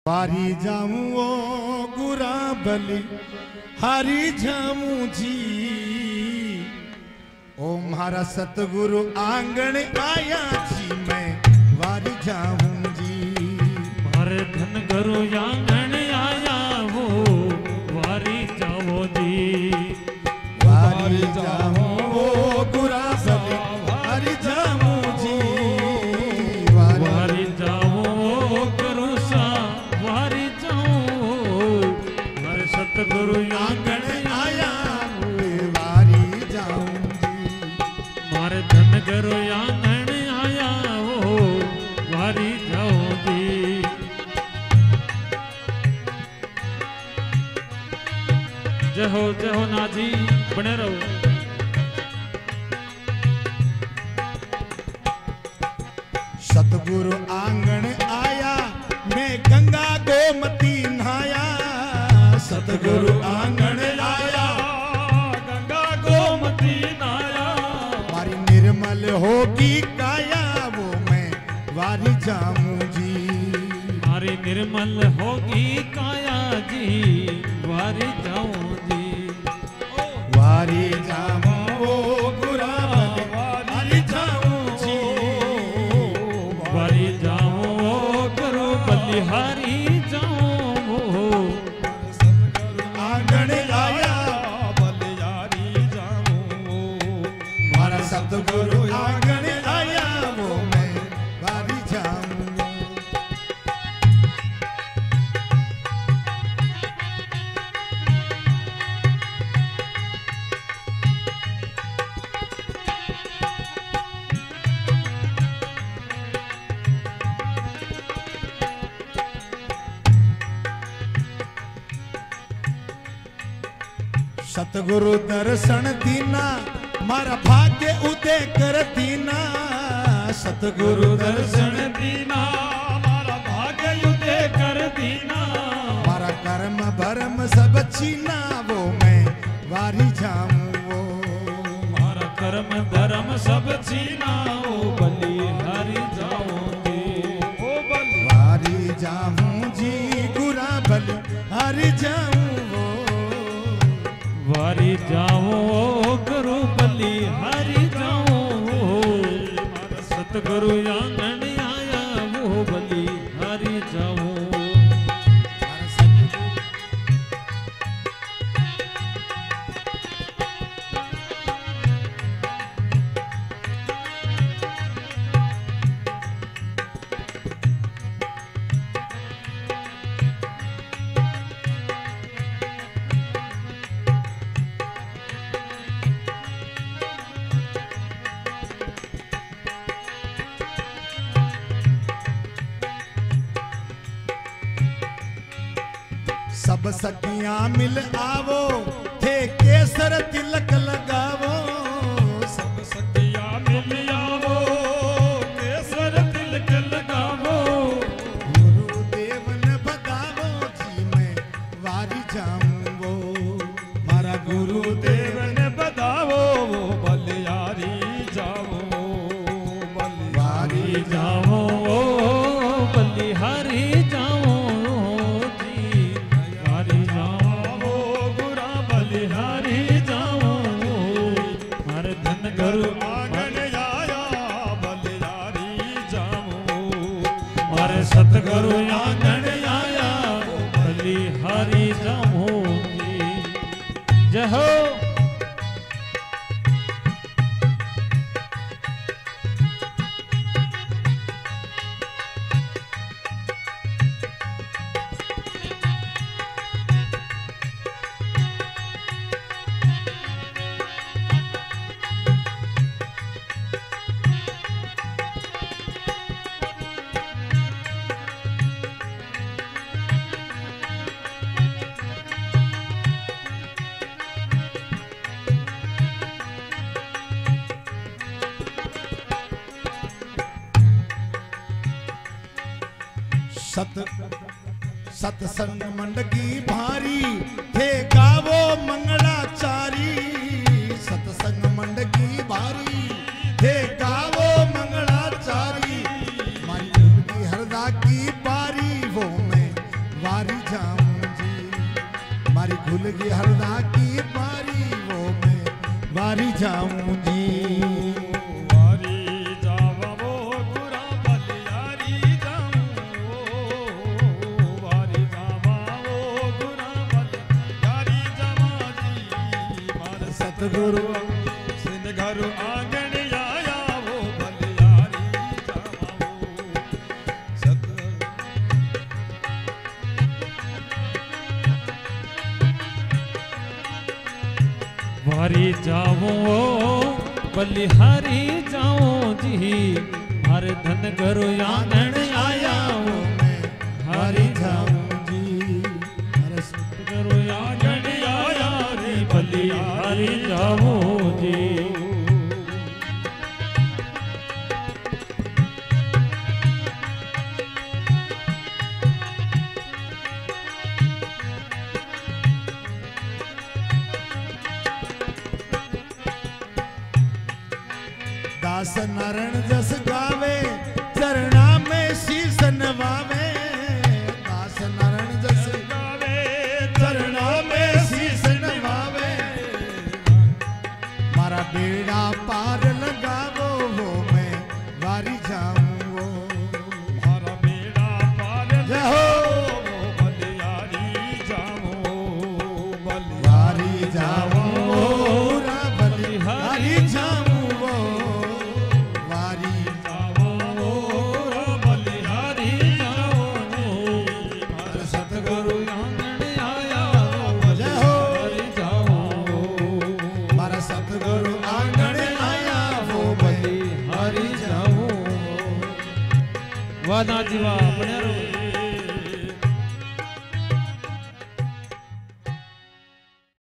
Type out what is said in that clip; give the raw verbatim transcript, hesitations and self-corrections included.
वारी जाऊं ओ गुरा बलि हारी जाऊं जी। ओ मारा सतगुरु आंगण आया जी मैं वारी जाऊं जी। मारे धन गुरु आंगण आया वो वारी जाओ जी। वारी जाऊं ओ गुरा बलि हारी जाऊं जी। वारी जाओ गुरु सा वारी जाओ मारे सतगुरु आंगण आया वारी जाऊं जी। मारे धन गुरु आंगण आया वो वारी जाओ जी। जय हो जय हो ना जी बने रहो। सतगुरु आंगण आया मैं गंगा गोमती नहाया। सतगुरु आंगण आया गंगा गोमती नहाया। मारी निर्मल होगी काया वो मैं वारी जाऊं जी। मारी निर्मल होगी काया जी वारी जाऊं जी। वारी जाऊं ओ गुरा बलि वारी जाऊं जी। वारी जाऊं गुरु बलिहारी जाऊं। आंगण आया बलिहारी जाऊं। मारा सतगुरु आंगण आया वो मैं वारी जाऊं। सतगुरु दर्शन दीना मारा भाग्य उदय कर दीना। सतगुरु दर्शन दीना मारा भाग्य उदय कर दीना। मारा कर्म भरम सब छीना वो मैं वारी जाऊं वो। मारा कर्म धर्म सब छीना ओ बलिहारी जाऊं जी। ओ बलि वारी जाऊं जी गुरा बलि हारी जाऊं वो। वारी जाऊं गुरु बलिहारी जाऊं। मारा सतगुरु आंगण आया वो बलिहारी जाऊं। सब सखियां मिल आवो थे केसर तिलक लगावो। सब सखियां मिल आवो केसर तिलक लगावो। गुरुदेव ने बतावो जी मैं वारी जाऊं वो। मारा गुरुदेव ने बतावो वो बलिहारी जाओ। वारी जाओ बलिहारी जाओ जी। वारी जाओ गुरा बलिहारी जाओ। हर धन गुरु आंगन आया बलिहारी जाओ। हर सतगुरु आंगन आया बलिहारी जाओ जी। जय हो सत सत्संग मंडकी भारी थे गावो मंगलाचारी। सत्संग मंडकी भारी थे गावो मंगलाचारी। मारी हरदा की बारी वो मैं सतगुरु सिंध घर आंगण आया वो बलिहारी जावो सतगुरु वारी जावो बलिहारी जाओ जी हर धन करो आंगण आया वो हारी जाऊं जी हर करो आंगण आया रे बलिहारी जाओ जी दास नारायण जस गावे चरणा में शीस नवावे दास नारायण जस गावे चरणा में शीस नवावे मारा बेड़ा पार लगावो वो मैं वारी जाऊं वो मारा बेड़ा पार जय हो वो बलिहारी जाओ वारी जाऊं वो रा बलिहारी जाऊं वो वारी बलिहारी जाओ हर सतगुरु आंगण आया जय हो बलिहारी जाओ मारा सतगुरु आंगण आया वो बलिहारी जाओ वादा जीवा बन्या रहो।